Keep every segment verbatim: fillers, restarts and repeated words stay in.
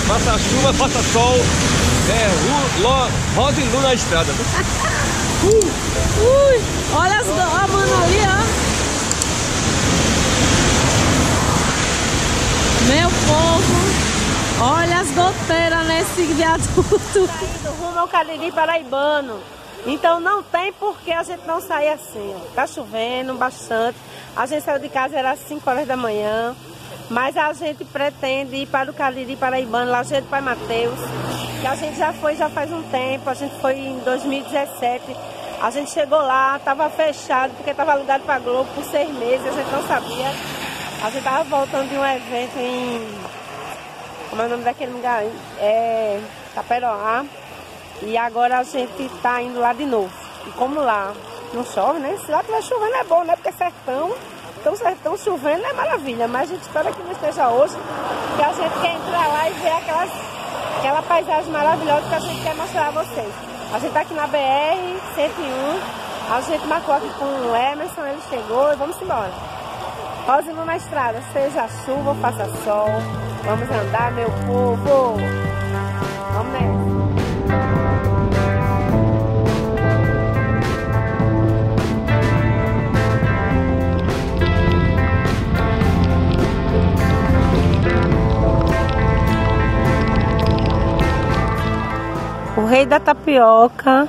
faça chuva, faça sol, é Ru, Lo, Rosa e Lu na estrada. uh. Ui, olha as ó, a mano ali, ó. Meu povo, olha as goteiras nesse viaduto. Rumo ao Cariri Paraibano. Então não tem por que a gente não sair assim. Ó. Tá chovendo bastante. A gente saiu de casa, era às cinco horas da manhã. Mas a gente pretende ir para o Cariri Paraibano, Lajeado do Pai Mateus. Que a gente já foi já faz um tempo. A gente foi em dois mil e dezessete. A gente chegou lá, estava fechado, porque estava alugado para a Globo por seis meses. A gente não sabia. A gente estava voltando de um evento em... Como é o nome daquele lugar? É... Taperoá. E agora a gente está indo lá de novo. E como lá não chove, né? Se lá estiver chovendo é bom, né? Porque sertão, então sertão chovendo é maravilha. Mas a gente espera que não esteja hoje. Porque a gente quer entrar lá e ver aquelas, aquela paisagem maravilhosa que a gente quer mostrar a vocês. A gente está aqui na B R cento e um. A gente marcou aqui com o Emerson, ele chegou e vamos embora. Rosa e Lu na estrada, seja chuva ou faça sol. Vamos andar, meu povo. Vamos nessa. O Rei da Tapioca,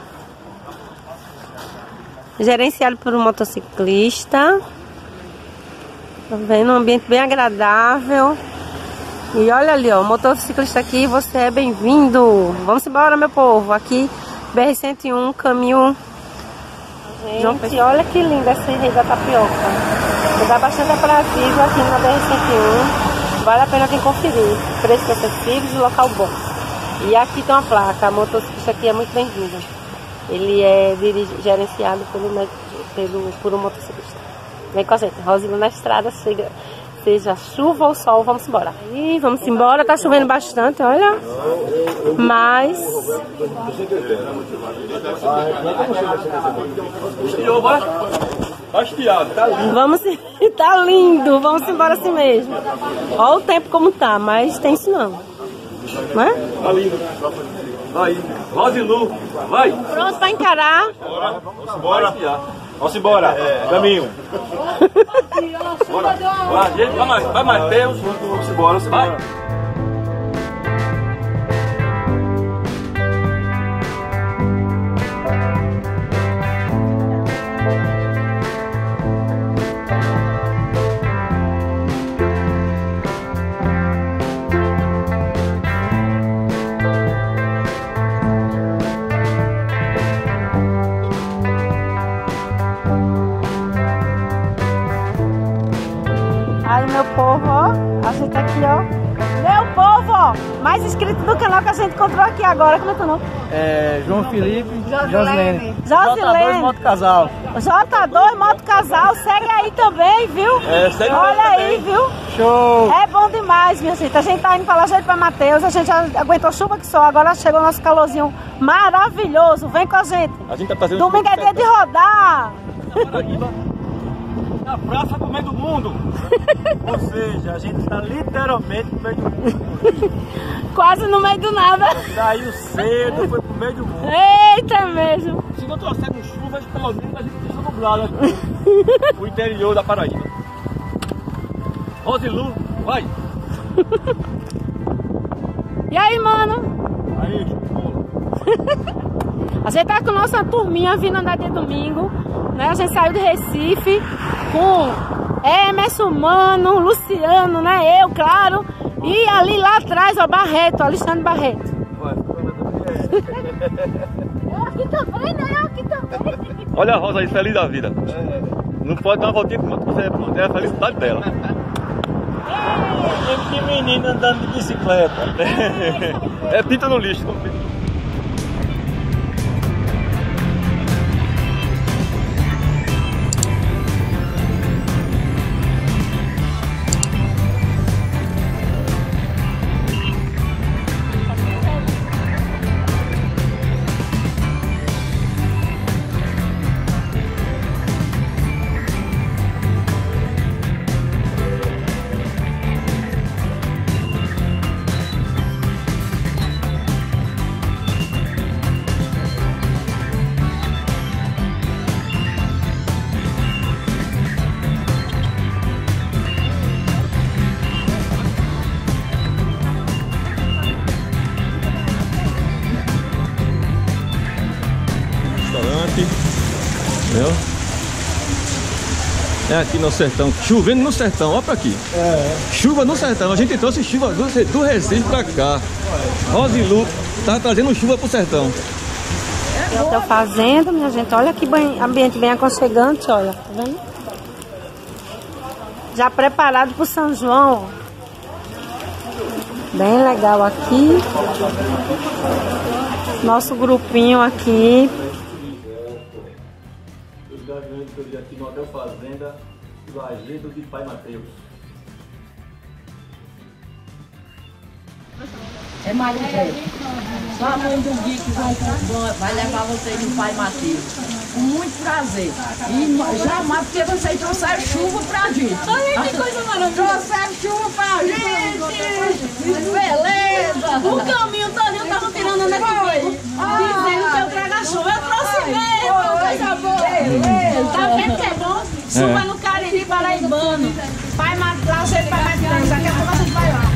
gerenciado por um motociclista. Tá vendo? Um ambiente bem agradável. E olha ali, ó, o motociclista aqui, você é bem-vindo. Vamos embora, meu povo. Aqui, B R cento e um, caminho... Gente, olha que lindo esse Rei da Tapioca. Dá bastante aprazível aqui na B R cento e um. Vale a pena vir conferir. Preços acessíveis e local bom. E aqui tem uma placa, a motociclista aqui é muito bem-vinda. Ele é dirige, gerenciado pelo, pelo, por um motociclista. Vem com a gente, Rosa e Lu na estrada, chega, seja chuva ou sol, vamos embora. Ih, vamos embora, tá chovendo bastante, olha. Mas... Tá lindo. Vamos, tá lindo, vamos embora assim mesmo. Olha o tempo como tá, mas tem isso não. Não é? Tá lindo. Vai, Rosa e Lu, vai. Pronto para encarar. Bora, vamos embora. Vamos embora, é, caminho. Bora, bora, gente, vai, vai, Mateus. Vamos embora, vamos embora. Aí, meu povo, ó, a gente aqui, ó. Meu povo, ó, mais inscrito do canal que a gente encontrou aqui agora. Como é teu nome? É, João Felipe, Josilene. Josilene. J dois Moto Casal. J dois Moto Casal, segue aí também, viu? É, segue Olha aí, também. viu? Show! É bom demais, minha gente. A gente tá indo pra Lajeado para Mateus, a gente já aguentou chuva que só, agora chegou o nosso calorzinho maravilhoso. Vem com a gente. A gente tá fazendo Domingo é dia de rodar. Na praça do meio do mundo. Ou seja, a gente está literalmente no meio do mundo. Quase no meio do nada. Saiu cedo, foi pro meio do mundo. Eita mesmo. Se não trouxermos chuvas, pelo menos a gente deixa nublado aqui. O interior da Paraíba. Rosa e Lu, vai. E aí, mano? Aí, A gente tá com nossa turminha vindo andar de domingo, né? A gente saiu de Recife com Emerson, Mano, Luciano, né? Eu, claro. E ali lá atrás, ó, Barreto, Alexandre Barreto. Eu aqui também, né? Eu aqui também. olha a Rosa aí, feliz da vida. Não pode dar uma voltinha com você, é a felicidade dela. Que menino andando de bicicleta. É pinta no lixo. É aqui no sertão, chovendo no sertão, olha pra aqui. É. Chuva no sertão, a gente trouxe chuva do, do Recife pra cá. Rosilu tá trazendo chuva pro sertão. Eu tô fazendo, minha gente, olha que bem, ambiente bem aconchegante, olha, tá vendo? Já preparado pro São João, ó. Bem legal aqui. Nosso grupinho aqui. Os gaviões que eu vi aqui no Hotel Fazenda, Lajedo de Pai Mateus. É Maria, só a mãe do Gui que vai, vai levar vocês no Pai Mateus. Com muito prazer. E jamais porque vocês trouxeram chuva pra gente. Olha que coisa maravilhosa. Trouxeram chuva pra gente. Beleza. O caminho todo eu tava tirando né comigo. Dizendo que eu trago a chuva. Eu trouxe mesmo. Coisa boa. Beleza. Tá vendo que é bom? Chuva no Cariri paraibano. Pai Mateus, lá cheio de Pai Mateus. Daqui a pouco a gente vai lá.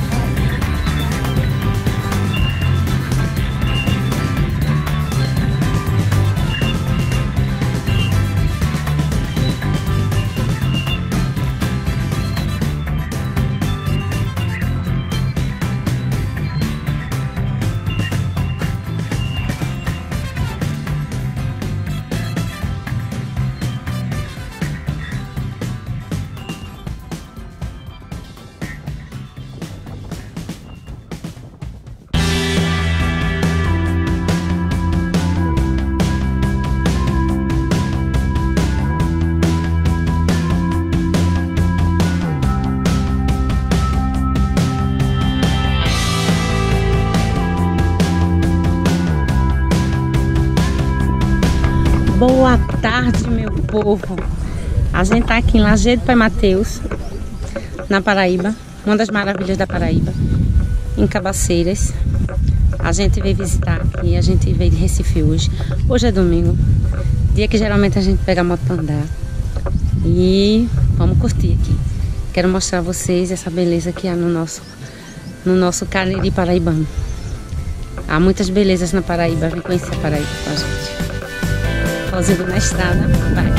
Boa tarde, meu povo. A gente tá aqui em Lajedo Pai Mateus, na Paraíba, uma das maravilhas da Paraíba, em Cabaceiras. A gente veio visitar aqui, a gente veio de Recife hoje. Hoje é domingo, dia que geralmente a gente pega a moto pra andar. E vamos curtir aqui. Quero mostrar a vocês essa beleza que há no nosso, no nosso Cariri paraibano. Há muitas belezas na Paraíba, vem conhecer a Paraíba com a gente. Fazendo na estrada, vai.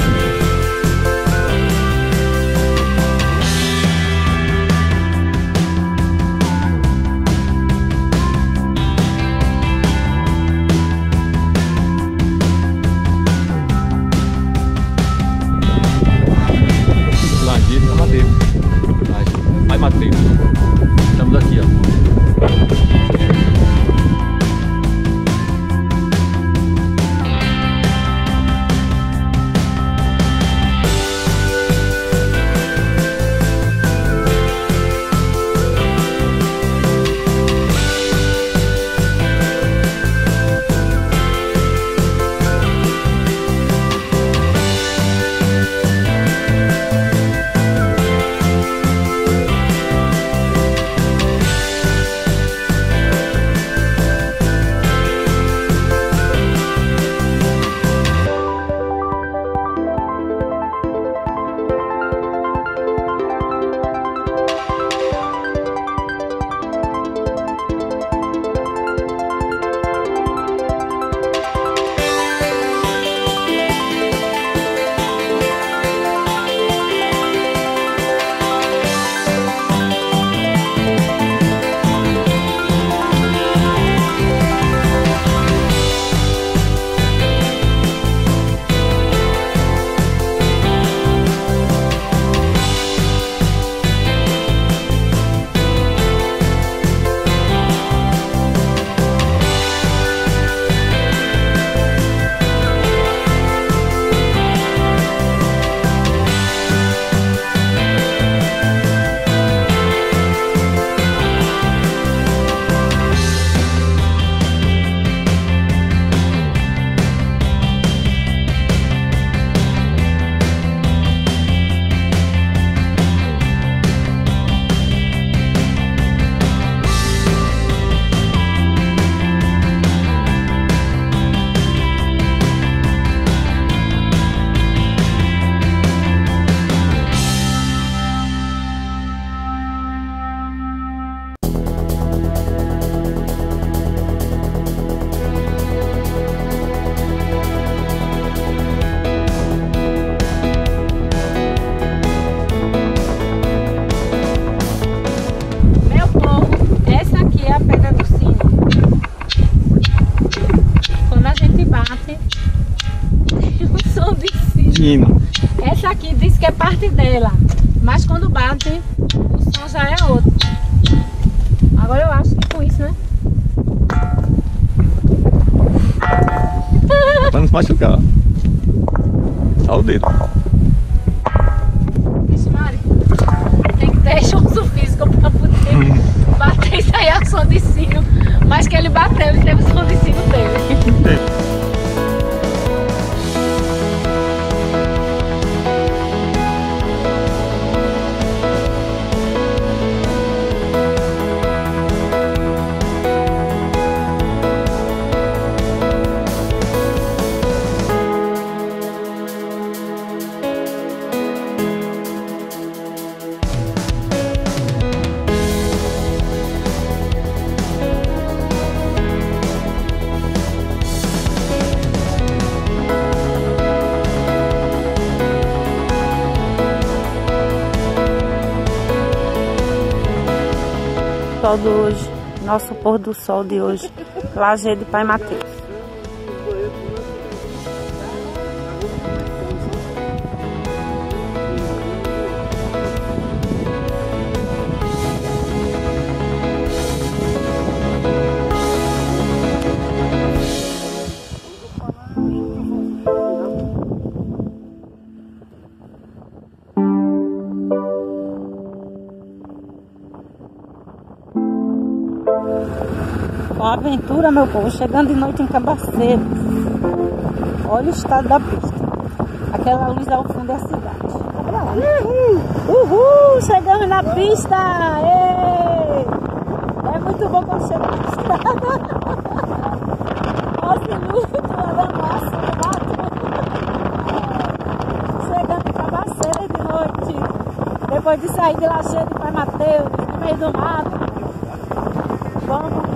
Lajedo Pai Mateus. Pai Mateus. Estamos aqui, ó. é parte dela. Mas quando bate, o som já é outro. Agora eu acho que com isso, né? Pra não se machucar. Olha o dedo. Vixe, Mari, tem que ter esforço físico pra poder bater isso aí é o som de sino. Mas que ele bateu e teve o som de sino dele. Sol de hoje, nosso pôr do sol de hoje, Lajedo de Pai Mateus. Uma aventura, meu povo, chegando de noite em Cabaceiros. Olha o estado da pista. Aquela luz ao fundo é a cidade. Uhul! Uhul! Chegamos na pista! Ei! É muito bom quando chega na estrada. Nossa, luto, ela massa, chegando em Cabaceiros de noite. Depois de sair de Lajedo de Pai Mateus, no meio do mato. Vamos